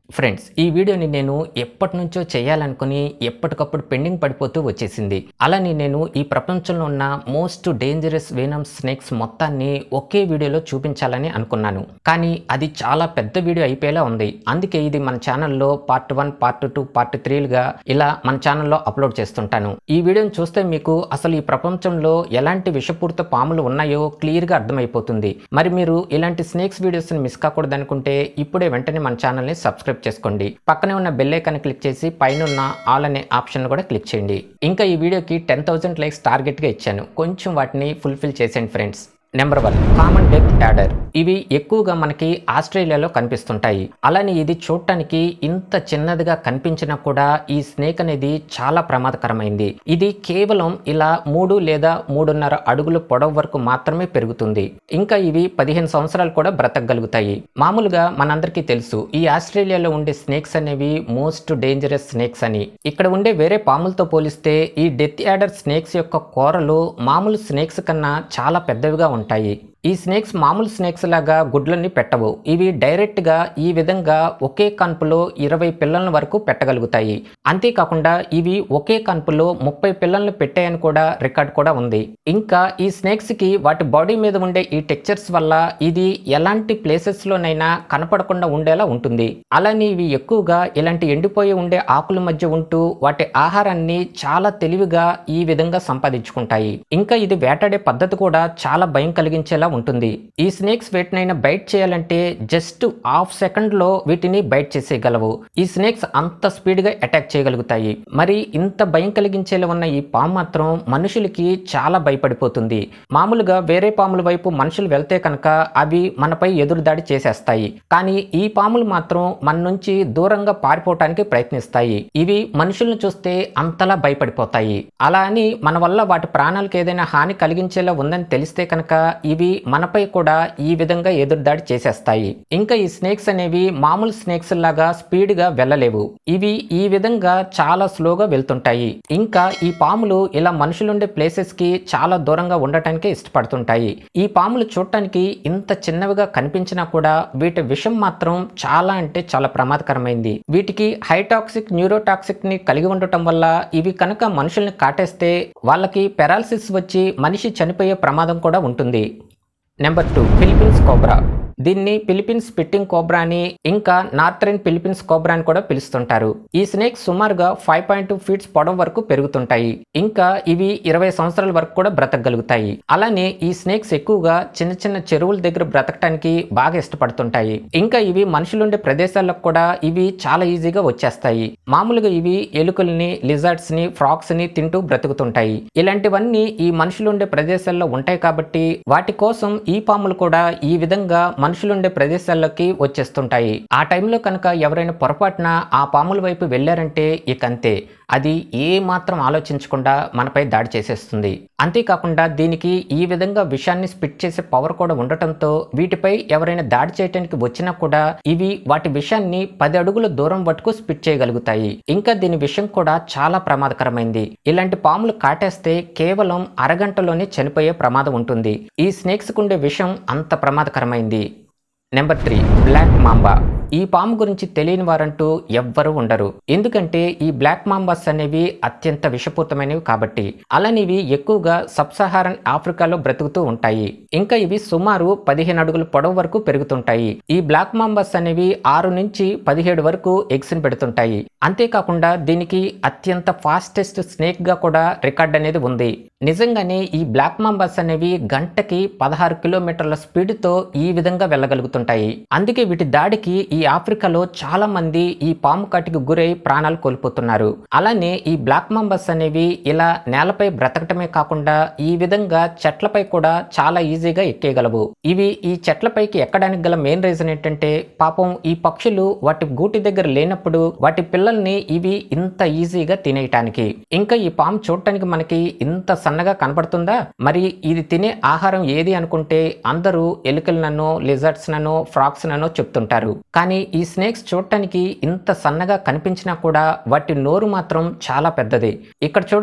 Friends, ఈ వీడియోని నేను ఎప్పటినుంచో చేయాలనుకుని ఎప్పటికప్పుడు పెండింగ్ పడిపోతూ వచ్చేసింది. అలానే నేను ఈ ప్రపంచంలో ఉన్న మోస్ట్ డేంజరస్ వెనమ్స్ స్నేక్స్ మొత్తాన్ని ఒకే వీడియోలో చూపించాలని అనుకున్నాను. కానీ అది చాలా పెద్ద వీడియో అయిపోయేలా ఉంది. అందుకే ఇది మన ఛానల్లో పార్ట్ 1, పార్ట్ 2, పార్ట్ 3లుగా ఇలా మన ఛానల్లో అప్లోడ్ చేస్తుంటాను. ఈ వీడియోని చూస్తే మీకు అసలు ఈ ప్రపంచంలో ఎలాంటి విషపూరిత పాములు ఉన్నాయో క్లియర్గా అర్థమైపోతుంది. మరి మీరు ఇలాంటి స్నేక్స్ వీడియోస్ని మిస్ కాకూడదు అనుకుంటే ఇప్పుడే వెంటనే మన ఛానల్ని సబ్స్క్రైబ్ చేసుకోండి. పక్కనే ఉన్న బెల్ ఐకాన్ క్లిక్ చేసి పైన ఉన్న ఆల్ అనే ఆప్షన్ కూడా క్లిక్ చేయండి. ఇంకా ఈ వీడియోకి 10,000 లైక్స్ టార్గెట్ గా ఇచ్చాను. కొంచెం వాటిని ఫుల్ఫిల్ చేసేయండి friends. Number 1, common death adder. ఇవి ఎక్కువగా మనకి ఆస్ట్రేలియాలో కనిపిస్తుంటాయి. అలానే ఇది చూడటానికి ఇంత చిన్నదిగా కనిపించినా కూడా ఈ స్నేక్ అనేది చాలా ప్రమాదకరమైంది. ఇది కేవలం ఇలా 3 లేదా 3.5 అడుగుల పొడవు వరకు మాత్రమే పెరుగుతుంది. ఇంకా ఇవి 15 సంవత్సరాలు కూడా బ్రతకగలుగుతాయి. మామూలుగా మనందరికీ తెలుసు ఈ ఆస్ట్రేలియాలో ఉండే స్నేక్స్ అనేవి మోస్ట్ డేంజరస్ స్నేక్స్ అని. ఇక్కడ ఉండే వేరే పాములతో పోలిస్తే ఈ డెత్ యాడర్ స్నేక్స్ యొక్క కూరలు మామూలు స్నేక్స్ కన్నా చాలా పెద్దవిగా ఉంటాయి. ఈ స్నేక్స్ మామూలు స్నేక్స్ లాగా గుడ్లని పెట్టవు. ఇవి డైరెక్ట్ గా ఈ విధంగా ఒకే కన్పులో 20 పిల్లల వరకు పెట్టగలుగుతాయి. అంతేకాకుండా ఇవి ఒకే కన్పులో 30 పిల్లల్ని పెట్టాయని కూడా రికార్డ్ కూడా ఉంది. ఇంకా ఈ స్నేక్స్ కి వాటి బాడీ మీద ఉండే ఈ టెక్చర్స్ వల్ల ఇది ఎలాంటి ప్లేసెస్ లోనైనా కనపడకుండా ఉండేలా ఉంటుంది. అలానే ఇవి ఎక్కువగా ఇలాంటి ఎండిపోయి ఉండే ఆకుల మధ్య ఉంటూ వాటి ఆహారాన్ని చాలా తెలివిగా ఈ విధంగా సంపాదించుకుంటాయి. ఇంకా ఇది వేటాడే పద్ధతి కూడా చాలా భయం కలిగించేలా ఉంటుంది. ఈ స్నేక్స్ వేటినైనా బైట్ చేయాలంటే జస్ట్ హాఫ్ సెకండ్ లో వీటిని బైట్ చేసేయగలవు. ఈ స్నేక్స్ అంత స్పీడ్ గా అటాక్ చేయగలుగుతాయి. మరి ఇంత భయం కలిగించేలా ఉన్న ఈ పాము మాత్రం మనుషులకి చాలా భయపడిపోతుంది. మామూలుగా వేరే పాముల వైపు మనుషులు వెళ్తే కనుక అవి మనపై ఎదురుదాడి చేసేస్తాయి. కానీ ఈ పాములు మాత్రం మన నుంచి దూరంగా పారిపోవటానికి ప్రయత్నిస్తాయి. ఇవి మనుషులను చూస్తే అంతలా భయపడిపోతాయి. అలా అని మన వల్ల వాటి ప్రాణాలకు ఏదైనా హాని కలిగించేలా ఉందని తెలిస్తే కనుక ఇవి మనపై కూడా ఈ విధంగా ఎదురుదాడి చేసేస్తాయి. ఇంకా ఈ స్నేక్స్ అనేవి మామూలు స్నేక్స్ లాగా స్పీడ్ గా వెళ్ళలేవు. ఇవి ఈ విధంగా చాలా స్లోగా వెళ్తుంటాయి. ఇంకా ఈ పాములు ఇలా మనుషులుండే ప్లేసెస్ కి చాలా దూరంగా ఉండటానికి ఇష్టపడుతుంటాయి. ఈ పాములు చూడటానికి ఇంత చిన్నవిగా కనిపించినా కూడా వీటి విషం మాత్రం చాలా అంటే చాలా ప్రమాదకరమైంది. వీటికి హైటాక్సిక్, న్యూరోటాక్సిక్ ని కలిగి ఉండటం వల్ల ఇవి కనుక మనుషుల్ని కాటేస్తే వాళ్ళకి పెరాలసిస్ వచ్చి మనిషి చనిపోయే ప్రమాదం కూడా ఉంటుంది. Number 2, Philippines cobra. దీన్ని ఫిలిప్పీన్స్ స్పిట్టింగ్ కోబ్రా అని ఇంకా నార్థరన్ ఫిలిప్పీన్స్ కోబ్రా అని కూడా పిలుస్తుంటారు. ఈ స్నేక్ సుమారుగా 5.2 ఫీట్స్ పొడవు వరకు పెరుగుతుంటాయి. ఇంకా ఇవి 20 సంవత్సరాల వరకు కూడా బ్రతకగలుగుతాయి. అలానే ఈ స్నేక్స్ ఎక్కువగా చిన్న చిన్న చెరువుల దగ్గర బ్రతకటానికి బాగా ఇష్టపడుతుంటాయి. ఇంకా ఇవి మనుషులుండే ప్రదేశాలకు కూడా ఇవి చాలా ఈజీగా వచ్చేస్తాయి. మామూలుగా ఇవి ఎలుకల్ని, లిజర్డ్స్ ని, ఫ్రాక్స్ ని తింటూ బ్రతుకుతుంటాయి. ఇలాంటివన్నీ ఈ మనుషులుండే ప్రదేశాల్లో ఉంటాయి కాబట్టి వాటి కోసం ఈ పాములు కూడా ఈ విధంగా మనుషులుండే ప్రదేశాల్లోకి వచ్చేస్తుంటాయి. ఆ టైంలో కనుక ఎవరైనా పొరపాటున ఆ పాముల వైపు వెళ్ళారంటే ఇక అంతే, అది ఏ మాత్రం ఆలోచించకుండా మనపై దాడి చేసేస్తుంది. అంతేకాకుండా దీనికి ఈ విధంగా విషాన్ని స్పిట్ చేసే పవర్ కూడా ఉండటంతో వీటిపై ఎవరైనా దాడి చేయడానికి వచ్చినా కూడా ఇవి వాటి విషాన్ని 10 అడుగుల దూరం వరకు స్పిట్ చేయగలుగుతాయి. ఇంకా దీని విషం కూడా చాలా ప్రమాదకరమైంది. ఇలాంటి పాములు కాటేస్తే కేవలం అరగంటలోనే చనిపోయే ప్రమాదం ఉంటుంది. ఈ స్నేక్స్ కుండే విషం అంత ప్రమాదకరమైంది. Number 3, black mamba. ఈ పాము గురించి తెలియని వారంటూ ఎవ్వరూ ఉండరు. ఎందుకంటే ఈ బ్లాక్ మాంబాస్ అనేవి అత్యంత విషపూరితమైనవి కాబట్టి. అలానే ఇవి ఎక్కువగా సబ్ సహారన్ ఆఫ్రికాలో బ్రతుకుతూ ఉంటాయి. ఇంకా ఇవి సుమారు 15 అడుగుల పొడవు వరకు పెరుగుతుంటాయి. ఈ బ్లాక్ మాంబాస్ అనేవి 6 నుంచి 17 వరకు ఎగ్స్ ని పెడుతుంటాయి. అంతేకాకుండా దీనికి అత్యంత ఫాస్టెస్ట్ స్నేక్ గా కూడా రికార్డ్ అనేది ఉంది. నిజంగానే ఈ బ్లాక్ మాంబాస్ అనేవి గంటకి 16 కిలోమీటర్ల స్పీడ్ తో ఈ విధంగా వెళ్ళగలుగుతుంటాయి. అందుకే వీటి దాడికి ఈ ఆఫ్రికాలో చాలా మంది ఈ పాము కాటికి గురై ప్రాణాలు కోల్పోతున్నారు. అలానే ఈ బ్లాక్ మాంబాస్ అనేవి ఇలా నేలపై బ్రతకటమే కాకుండా ఈ విధంగా చెట్లపై కూడా చాలా ఈజీగా ఎక్కేయగలవు. ఇవి ఈ చెట్లపైకి ఎక్కడానికి గల మెయిన్ రీజన్ ఏంటంటే పాపం ఈ పక్షులు వాటి గూటి దగ్గర లేనప్పుడు వాటి పిల్లల్ని ఇవి ఇంత ఈజీగా తినేయటానికి. ఇంకా ఈ పాము చూడటానికి మనకి ఇంత సన్నగా కనపడుతుందా? మరి ఇది తినే ఆహారం ఏది అనుకుంటే అందరూ ఎలుకలనో, లిజర్డ్స్ ననో, ఫ్రాక్స్ ననో చెప్తుంటారు. కానీ ఈ స్నేక్స్ చూడటానికి ఇంత సన్నగా కనిపించినా కూడా వాటి నోరు మాత్రం చాలా పెద్దది. ఇక్కడ చూడండి,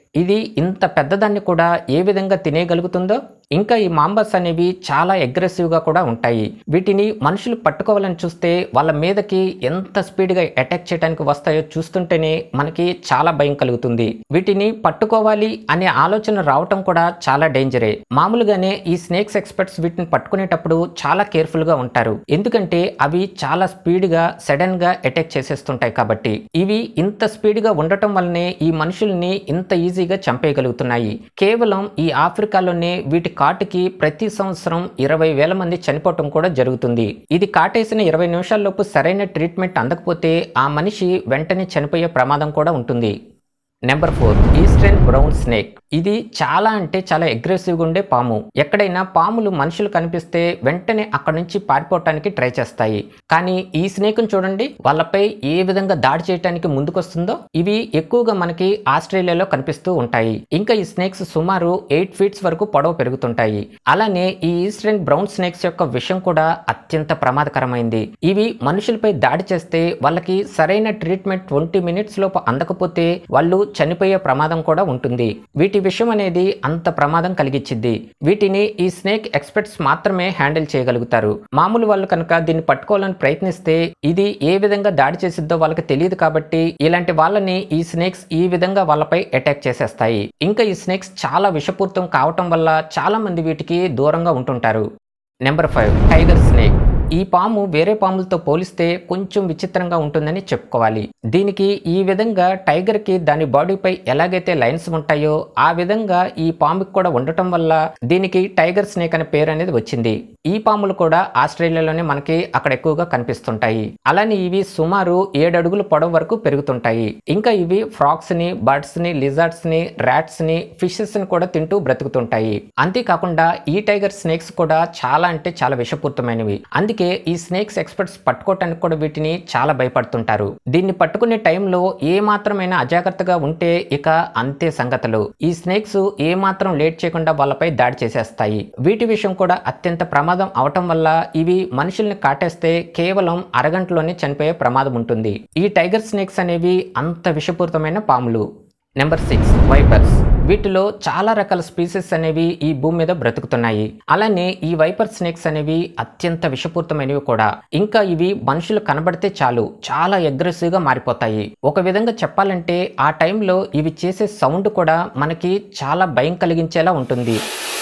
ఇది ఇంత పెద్దదాన్ని కూడా ఏ విధంగా తినేయగలుగుతుందో. ఇంకా ఈ మాంబస్ అనేవి చాలా అగ్రెసివ్గా కూడా ఉంటాయి. వీటిని మనుషులు పట్టుకోవాలని చూస్తే వాళ్ళ మీదకి ఎంత స్పీడ్గా అటాక్ చేయడానికి వస్తాయో చూస్తుంటేనే మనకి చాలా భయం కలుగుతుంది. వీటిని పట్టుకోవాలి అనే ఆలోచన రావటం కూడా చాలా డేంజరే. మామూలుగానే ఈ స్నేక్స్ ఎక్స్పర్ట్స్ వీటిని పట్టుకునేటప్పుడు చాలా కేర్ఫుల్గా ఉంటారు. ఎందుకంటే అవి చాలా స్పీడ్గా సడన్గా అటాక్ చేసేస్తుంటాయి కాబట్టి. ఇవి ఇంత స్పీడ్గా ఉండటం వల్లనే ఈ మనుషుల్ని ఇంత ఈజీగా చంపేయగలుగుతున్నాయి. కేవలం ఈ ఆఫ్రికాలోనే వీటి కాటుకి ప్రతి సంవత్సరం 20,000 మంది చనిపోవటం కూడా జరుగుతుంది. ఇది కాటేసిన 20 నిమిషాల్లోపు సరైన ట్రీట్మెంట్ అందకపోతే ఆ మనిషి వెంటనే చనిపోయే ప్రమాదం కూడా ఉంటుంది. Number 4 eastern brown snake. ఇది చాలా అంటే చాలా అగ్రెసివ్గా ఉండే పాము. ఎక్కడైనా పాములు మనుషులు కనిపిస్తే వెంటనే అక్కడ నుంచి పారిపోవటానికి ట్రై చేస్తాయి. కానీ ఈ స్నేక్ను చూడండి, వాళ్ళపై ఏ విధంగా దాడి చేయడానికి ముందుకొస్తుందో. ఇవి ఎక్కువగా మనకి ఆస్ట్రేలియాలో కనిపిస్తూ ఉంటాయి. ఇంకా ఈ స్నేక్స్ సుమారు 8 ఫీట్స్ వరకు పొడవు పెరుగుతుంటాయి. అలానే ఈ ఈస్టర్న్ బ్రౌన్ స్నేక్స్ యొక్క విషం కూడా అత్యంత ప్రమాదకరమైంది. ఇవి మనుషులపై దాడి చేస్తే వాళ్ళకి సరైన ట్రీట్మెంట్ 20 మినిట్స్ లోపు అందకపోతే వాళ్ళు చనిపోయే ప్రమాదం కూడా ఉంటుంది. వీటి విషయం అనేది అంత ప్రమాదం కలిగించింది. వీటిని ఈ స్నేక్ ఎక్స్పర్ట్స్ మాత్రమే హ్యాండిల్ చేయగలుగుతారు. మామూలు వాళ్ళు కనుక దీన్ని పట్టుకోవాలని ప్రయత్నిస్తే ఇది ఏ విధంగా దాడి చేసిద్దో వాళ్ళకి తెలియదు కాబట్టి ఇలాంటి వాళ్ళని ఈ స్నేక్స్ ఈ విధంగా వాళ్ళపై అటాక్ చేసేస్తాయి. ఇంకా ఈ స్నేక్స్ చాలా విషపూరితం కావటం వల్ల చాలా మంది వీటికి దూరంగా ఉంటుంటారు. Number 5 tiger snake. ఈ పాము వేరే పాములతో పోలిస్తే కొంచెం విచిత్రంగా ఉంటుందని చెప్పుకోవాలి. దీనికి ఈ విధంగా టైగర్కి దాని బాడీపై ఎలాగైతే లైన్స్ ఉంటాయో ఆ విధంగా ఈ పాముకి కూడా ఉండటం వల్ల దీనికి టైగర్ స్నేక్ అనే పేరు అనేది వచ్చింది. ఈ పాములు కూడా ఆస్ట్రేలియాలోనే మనకి అక్కడ ఎక్కువగా కనిపిస్తుంటాయి. అలానే ఇవి సుమారు 7 అడుగుల పొడవు వరకు పెరుగుతుంటాయి. ఇంకా ఇవి ఫ్రాక్స్ ని, బర్డ్స్ ని, లిజార్డ్స్ ని, ర్యాట్స్ ని, ఫిషెస్ ని కూడా తింటూ బ్రతుకుతుంటాయి. అంతేకాకుండా ఈ టైగర్ స్నేక్స్ కూడా చాలా అంటే చాలా విషపూరితమైనవి. అందుకే ఈ స్నేక్స్ ఎక్స్పర్ట్స్ పట్టుకోవటానికి కూడా వీటిని చాలా భయపడుతుంటారు. దీన్ని పట్టుకునే టైంలో ఏ మాత్రమైనా అజాగ్రత్తగా ఉంటే ఇక అంతే సంగతులు. ఈ స్నేక్స్ ఏ మాత్రం లేట్ చేయకుండా వాళ్ళపై దాడి చేసేస్తాయి. వీటి విషయం కూడా అత్యంత ప్రమాదం అవటం వల్ల ఇవి మనుషుల్ని కాటేస్తే కేవలం అరగంటలోనే చనిపోయే ప్రమాదం ఉంటుంది. ఈ టైగర్ స్నేక్స్ అనేవి అంత విషపూరితమైన పాములు. Number 6 vipers. వీటిలో చాలా రకాల స్పీసెస్ అనేవి ఈ భూమి మీద బ్రతుకుతున్నాయి. అలానే ఈ వైపర్ స్నేక్స్ అనేవి అత్యంత విషపూరితమైనవి కూడా. ఇంకా ఇవి మనుషులు కనబడితే చాలు చాలా అగ్రెసివ్ గా మారిపోతాయి. ఒక విధంగా చెప్పాలంటే ఆ టైంలో ఇవి చేసే సౌండ్ కూడా మనకి చాలా భయం కలిగించేలా ఉంటుంది.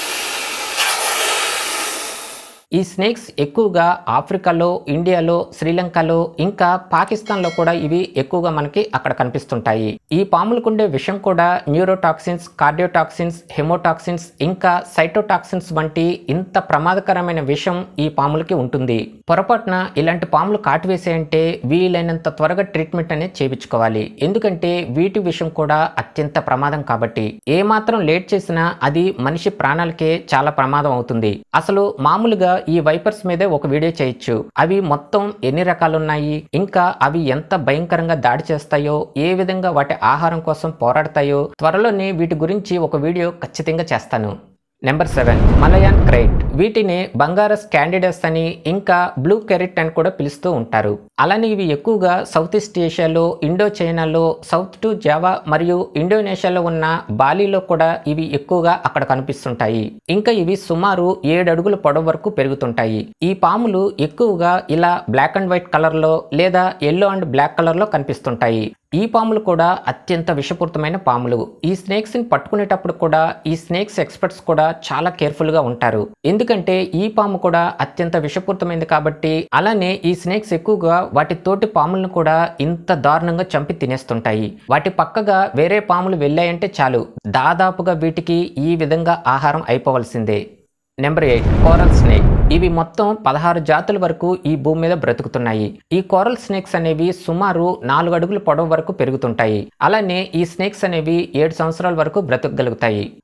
ఈ స్నేక్స్ ఎక్కువగా ఆఫ్రికాలో, ఇండియాలో, శ్రీలంకలో, ఇంకా పాకిస్తాన్లో కూడా ఇవి ఎక్కువగా మనకి అక్కడ కనిపిస్తుంటాయి. ఈ పాములకుండే విషం కూడా న్యూరోటాక్సిన్స్, కార్డియోటాక్సిన్స్, హెమోటాక్సిన్స్, ఇంకా సైటోటాక్సిన్స్ వంటి ఇంత ప్రమాదకరమైన విషం ఈ పాములకి ఉంటుంది. పొరపాటున ఇలాంటి పాములు కాటువేసాయంటే వీలైనంత త్వరగా ట్రీట్మెంట్ అనేది చేయించుకోవాలి. ఎందుకంటే వీటి విషం కూడా అత్యంత ప్రమాదం కాబట్టి ఏ మాత్రం లేట్ చేసినా అది మనిషి ప్రాణాలకే చాలా ప్రమాదం అవుతుంది. అసలు మామూలుగా ఈ వైపర్స్ మీదే ఒక వీడియో చేయొచ్చు. అవి మొత్తం ఎన్ని రకాలు ఉన్నాయి, ఇంకా అవి ఎంత భయంకరంగా దాడి చేస్తాయో, ఏ విధంగా వాటి ఆహారం కోసం పోరాడతాయో త్వరలోనే వీటి గురించి ఒక వీడియో ఖచ్చితంగా చేస్తాను. Number 7 Malayan krait. వీటిని బంగారస్ క్యాండిడస్ అని, ఇంకా బ్లూ కెరెట్ అని కూడా పిలుస్తూ ఉంటారు. అలానే ఇవి ఎక్కువగా సౌత్ ఈస్ట్ ఏషియాలో, ఇండో చైనాలో, సౌత్ టు జావా మరియు ఇండోనేషియాలో ఉన్న బాలీలో కూడా ఇవి ఎక్కువగా అక్కడ కనిపిస్తుంటాయి. ఇంకా ఇవి సుమారు 7 అడుగుల పొడవు వరకు పెరుగుతుంటాయి. ఈ పాములు ఎక్కువగా ఇలా బ్లాక్ అండ్ వైట్ కలర్ లో లేదా ఎల్లో అండ్ బ్లాక్ కలర్ లో కనిపిస్తుంటాయి. ఈ పాములు కూడా అత్యంత విషపూరితమైన పాములు. ఈ స్నేక్స్ ని పట్టుకునేటప్పుడు కూడా ఈ స్నేక్స్ ఎక్స్పర్ట్స్ కూడా చాలా కేర్ఫుల్ గా ఉంటారు. ఎందుకంటే ఈ పాము కూడా అత్యంత విషపూరితమైనది కాబట్టి. అలానే ఈ స్నేక్స్ ఎక్కువగా వాటి తోటి పాములను కూడా ఇంత దారుణంగా చంపి తినేస్తుంటాయి. వాటి పక్కగా వేరే పాములు వెళ్ళాయంటే చాలు దాదాపుగా వీటికి ఈ విధంగా ఆహారం అయిపోవలసిందే. Number 8 coral snake. ఇవి మొత్తం 16 జాతుల వరకు ఈ భూమి మీద బ్రతుకుతున్నాయి. ఈ కోరల్ స్నేక్స్ అనేవి సుమారు 4 అడుగుల పొడవు వరకు పెరుగుతుంటాయి. అలానే ఈ స్నేక్స్ అనేవి 7 సంవత్సరాల వరకు బ్రతకగలుగుతాయి.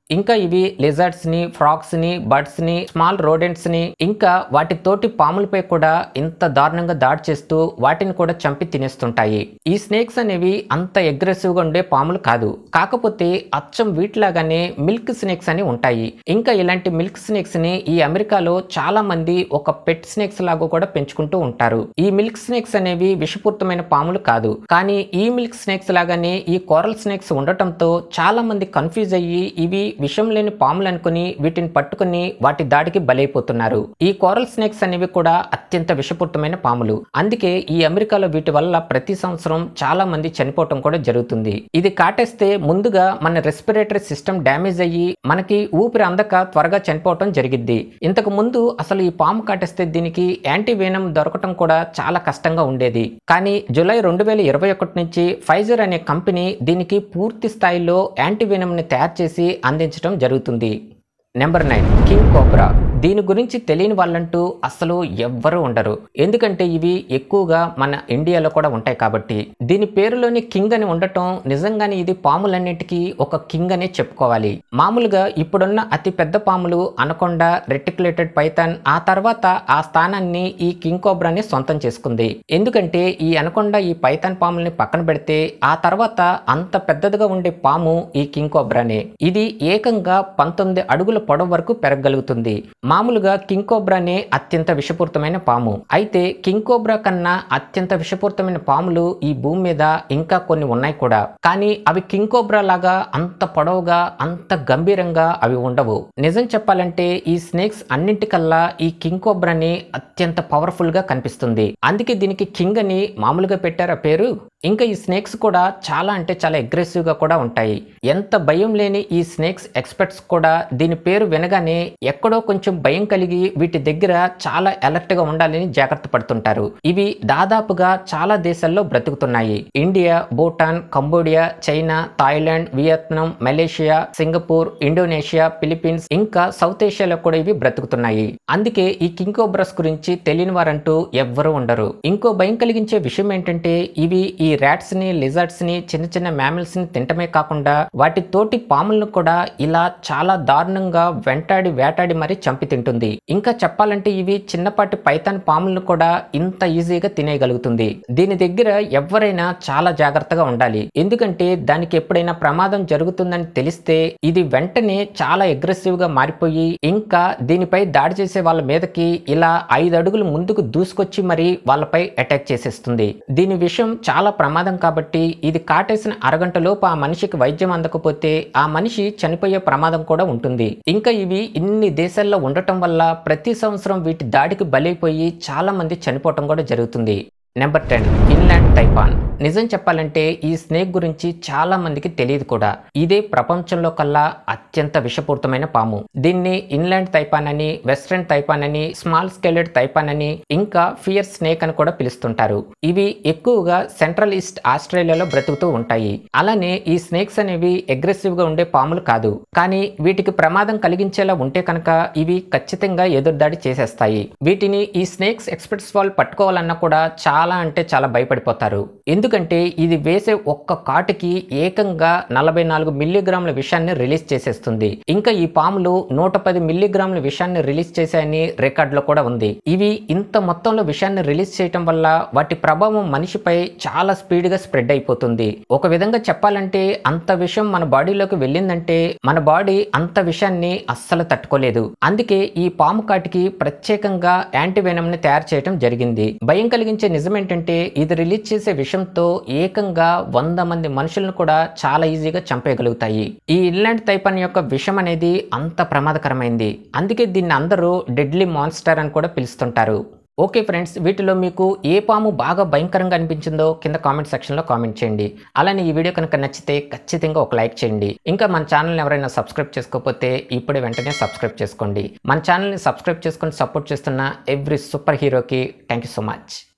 ఇంకా ఇవి లిజర్డ్స్ ని, ఫ్రాగ్స్ ని, బర్డ్స్ ని, స్మాల్ రోడెంట్స్ ని, ఇంకా వాటి తోటి పాములపై కూడా ఇంత దారుణంగా దాడి చేస్తూ వాటిని కూడా చంపి తినేస్తుంటాయి. ఈ స్నేక్స్ అనేవి అంత అగ్రెసివ్ గా ఉండే పాములు కాదు. కాకపోతే అచ్చం వీటిలాగానే మిల్క్ స్నేక్స్ అని ఉంటాయి. ఇంకా ఇలాంటి మిల్క్ స్నేక్స్ ని ఈ అమెరికాలో చాలా మంది ఒక పెట్ స్నేక్స్ లాగా కూడా పెంచుకుంటూ ఉంటారు. ఈ మిల్క్ స్నేక్స్ అనేవి విషపూరితమైన పాములు కాదు. కానీ ఈ మిల్క్ స్నేక్స్ లాగానే ఈ కోరల్ స్నేక్స్ ఉండటంతో చాలా మంది కన్ఫ్యూజ్ అయ్యి ఇవి విషం లేని పాములు అనుకుని వీటిని పట్టుకుని వాటి దాడికి బలైపోతున్నారు. ఈ కోరల్ స్నేక్స్ అనేవి కూడా అత్యంత విషపూరితమైన పాములు. అందుకే ఈ అమెరికాలో వీటి వల్ల ప్రతి సంవత్సరం చాలా మంది చనిపోవటం కూడా జరుగుతుంది. ఇది కాటేస్తే ముందుగా మన రెస్పిరేటరీ సిస్టమ్ డ్యామేజ్ అయ్యి మనకి ఊపిరి అందక త్వరగా చనిపోవటం జరిగిద్ది. ఇంతకు ముందు అసలు ఈ పాము కాటేస్తే దీనికి యాంటీవేనమ్ దొరకటం కూడా చాలా కష్టంగా ఉండేది. కానీ జూలై 2021 నుంచి ఫైజర్ అనే కంపెనీ దీనికి పూర్తి స్థాయిలో యాంటీవేనమ్ ని తయారు చేసి అందించడం జరుగుతుంది. Number 9 king cobra. దీని గురించి తెలియని వాళ్ళంటూ అసలు ఎవ్వరూ ఉండరు. ఎందుకంటే ఇవి ఎక్కువగా మన ఇండియాలో కూడా ఉంటాయి కాబట్టి. దీని పేరులోని కింగ్ అని ఉండటం నిజంగానే ఇది పాములన్నిటికీ ఒక కింగ్ అనే చెప్పుకోవాలి. మామూలుగా ఇప్పుడున్న అతి పెద్ద పాములు అనకొండ, రెటిక్యులేటెడ్ పైథాన్, ఆ తర్వాత ఆ స్థానాన్ని ఈ కింగ్ కోబ్రాని సొంతం చేసుకుంది. ఎందుకంటే ఈ అనకొండ, ఈ పైథాన్ పాముల్ని పక్కన పెడితే ఆ తర్వాత అంత పెద్దదిగా ఉండే పాము ఈ కింగ్ కోబ్రానే. ఇది ఏకంగా 19 అడుగుల పొడవు వరకు పెరగగలుగుతుంది. మామూలుగా కింగ్ కోబ్రానే అత్యంత విషపూరితమైన పాము. అయితే కింగ్ కోబ్రా కన్నా అత్యంత విషపూరితమైన పాములు ఈ భూమి మీద ఇంకా కొన్ని ఉన్నాయి కూడా. కానీ అవి కింగ్ కోబ్రా లాగా అంత పొడవుగా, అంత గంభీరంగా అవి ఉండవు. నిజం చెప్పాలంటే ఈ స్నేక్స్ అన్నింటికల్లా ఈ కింగ్ కోబ్రాని అత్యంత పవర్ఫుల్ గా కనిపిస్తుంది. అందుకే దీనికి కింగ్ అని మామూలుగా పెట్టారు ఆ పేరు. ఇంకా ఈ స్నేక్స్ కూడా చాలా అంటే చాలా అగ్రెసివ్ గా కూడా ఉంటాయి. ఎంత భయం లేని ఈ స్నేక్స్ ఎక్స్పర్ట్స్ కూడా దీని పేరు వినగానే ఎక్కడో కొంచెం భయం కలిగి వీటి దగ్గర చాలా అలర్ట్ గా ఉండాలని జాగ్రత్త పడుతుంటారు. ఇవి దాదాపుగా చాలా దేశాల్లో బ్రతుకుతున్నాయి. India, Bhutan, Cambodia, China, Thailand, Vietnam, Malaysia, Singapore, Indonesia, Philippines, ఇంకా సౌత్ ఏషియాలో కూడా ఇవి బ్రతుకుతున్నాయి. అందుకే ఈ కింగ్ కోబ్రాస్ గురించి తెలియని వారంటూ ఎవ్వరూ ఉండరు. ఇంకో భయం కలిగించే విషయం ఏంటంటే ఇవి ఈ ర్యాట్స్ ని, లిజర్డ్స్ ని, చిన్న చిన్న మ్యామల్స్ ని తింటమే కాకుండా వాటి తోటి పాములను కూడా ఇలా చాలా దారుణంగా వేటాడి మరీ చంపి తింటుంది. ఇంకా చెప్పాలంటే ఇవి చిన్నపాటి పైథాన్ పాములను కూడా ఇంత ఈజీగా తినేయగలుగుతుంది. దీని దగ్గర ఎవరైనా చాలా జాగ్రత్తగా ఉండాలి. ఎందుకంటే దానికి ఎప్పుడైనా ప్రమాదం జరుగుతుందని తెలిస్తే ఇది వెంటనే చాలా అగ్రెసివ్ గా మారిపోయి ఇంకా దీనిపై దాడి చేసే వాళ్ళ మీదకి ఇలా 5 అడుగులు ముందుకు దూసుకొచ్చి మరి వాళ్ళపై అటాక్ చేసేస్తుంది. దీని విషయం చాలా ప్రమాదం కాబట్టి ఇది కాటేసిన అరగంటలోపు ఆ మనిషికి వైద్యం అందకపోతే ఆ మనిషి చనిపోయే ప్రమాదం కూడా ఉంటుంది. ఇంకా ఇవి ఇన్ని దేశాల్లో ఉండటం వల్ల ప్రతి సంవత్సరం వీటి దాడికి బలైపోయి చాలా మంది చనిపోవటం కూడా జరుగుతుంది. Number 10 inland taipan. నిజం చెప్పాలంటే ఈ స్నేక్ గురించి చాలా మందికి తెలియదు కూడా. ఇదే ప్రపంచంలో కల్లా అత్యంత విషపూరితమైన పాము. దీన్ని ఇన్లాండ్ టైపాన్ అని, వెస్ట్రన్ టైపాన్ అని, స్మాల్ స్కేలెడ్ టైపాన్ అని, ఇంకా ఫియర్ స్నేక్ అని కూడా పిలుస్తుంటారు. ఇవి ఎక్కువగా సెంట్రల్ ఈస్ట్ ఆస్ట్రేలియాలో బ్రతుకుతూ ఉంటాయి. అలానే ఈ స్నేక్స్ అనేవి అగ్రెసివ్ గా ఉండే పాములు కాదు. కానీ వీటికి ప్రమాదం కలిగించేలా ఉంటే కనుక ఇవి ఖచ్చితంగా ఎదురుదాడి చేసేస్తాయి. వీటిని ఈ స్నేక్స్ ఎక్స్పర్ట్స్ వాళ్ళు పట్టుకోవాలన్నా కూడా చాలా అంటే చాలా భయపడిపోతారు. ఎందుకంటే ఇది వేసే ఒక్క కాటుకి ఏకంగా 44 మిల్లీగ్రాముల విషాన్ని రిలీజ్ చేసేస్తుంది. ఇంకా ఈ పాములు 110 మిల్లీగ్రాముల విషాన్ని రిలీజ్ చేశాయని రికార్డులో కూడా ఉంది. ఇవి ఇంత మొత్తంలో విషాన్ని రిలీజ్ చేయటం వల్ల వాటి ప్రభావం మనిషిపై చాలా స్పీడ్ గా స్ప్రెడ్ అయిపోతుంది. ఒక విధంగా చెప్పాలంటే అంత విషం మన బాడీలోకి వెళ్ళిందంటే మన బాడీ అంత విషాన్ని అస్సలు తట్టుకోలేదు. అందుకే ఈ పాము కాటికి ప్రత్యేకంగా యాంటీవెనమ్ ని తయారు చేయడం జరిగింది. భయం కలిగించే నిజం ఏంటంటే ఇది రిలీజ్ చేసే విషంతో ఏకంగా 100 మంది మనుషులను కూడా చాలా ఈజీగా చంపేయగలుగుతాయి. ఈ ఇన్లాండ్ టైపాన్ యొక్క విషం అనేది అంత ప్రమాదకరమైంది. అందుకే దీన్ని అందరూ డెడ్లీ మాన్స్టర్ అని కూడా పిలుస్తుంటారు. ఓకే ఫ్రెండ్స్, వీటిలో మీకు ఏ పాము బాగా భయంకరంగా అనిపించిందో కింద కామెంట్ సెక్షన్లో కామెంట్ చేయండి. అలానే ఈ వీడియో కనుక నచ్చితే ఖచ్చితంగా ఒక లైక్ చేయండి. ఇంకా మన ఛానల్ని ఎవరైనా సబ్స్క్రైబ్ చేసుకోకపోతే ఇప్పుడే వెంటనే సబ్స్క్రైబ్ చేసుకోండి. మన ఛానల్ని సబ్స్క్రైబ్ చేసుకొని సపోర్ట్ చేస్తున్న ఎవ్రీ సూపర్ హీరోకి థ్యాంక్ యూ సో మచ్.